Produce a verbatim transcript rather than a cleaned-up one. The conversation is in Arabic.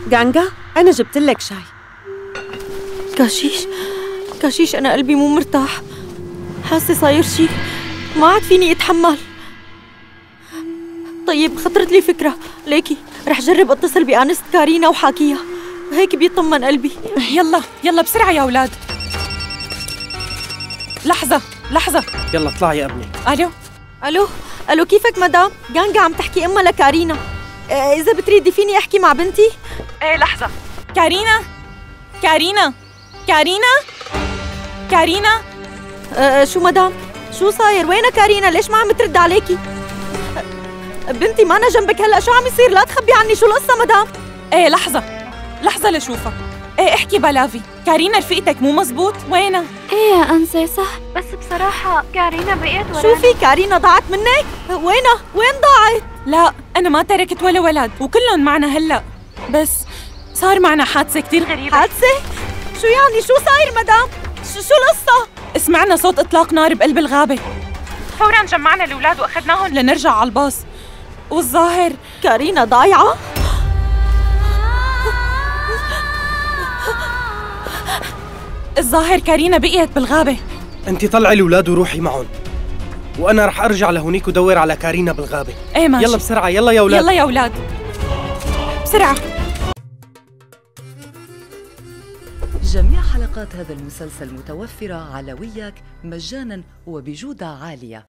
غانغا أنا جبت لك شاي. كاشيش كاشيش أنا قلبي مو مرتاح، حاسة صاير شي ما عاد فيني أتحمل. طيب خطرت لي فكرة، ليكي رح جرب أتصل بأنست كارينا وحاكيها، هيك بيطمن قلبي. يلا يلا بسرعة يا أولاد. لحظة لحظة، يلا اطلعي يا ابني. ألو ألو ألو كيفك مدام؟ غانغا عم تحكي أمها لكارينا، آه إذا بتريدي فيني أحكي مع بنتي؟ إيه لحظة. كارينا كارينا كارينا كارينا آه شو مدام؟ شو صاير؟ وينها كارينا؟ ليش ما عم ترد عليكي؟ آه بنتي ما أنا جنبك هلأ، شو عم يصير؟ لا تخبي عني، شو القصة مدام؟ إيه لحظة لحظة لشوفها. إيه احكي بلافي، كارينا رفيقتك مو مزبوط؟ وينها؟ ايه يا أنسة صح، بس بصراحة كارينا بقيت ورانا. شوفي كارينا ضاعت منك؟ وينها؟ وين ضاعت؟ لا أنا ما تركت ولا ولد وكلهم معنا هلأ، بس صار معنا حادثة كتير غريبة. حادثة؟ شو يعني؟ شو صاير مدام؟ شو شو القصة؟ سمعنا صوت إطلاق نار بقلب الغابة، فورا جمعنا الأولاد وأخذناهم لنرجع على الباص، والظاهر كارينا ضايعة؟ الظاهر كارينا بقيت بالغابة. انت طلعي الاولاد وروحي معهم، وانا رح ارجع لهونيك ودور على كارينا بالغابة. ايه ماشي. يلا بسرعة، يلا يا اولاد. يلا يا اولاد بسرعة. جميع حلقات هذا المسلسل متوفرة على وياك مجانا وبجودة عالية.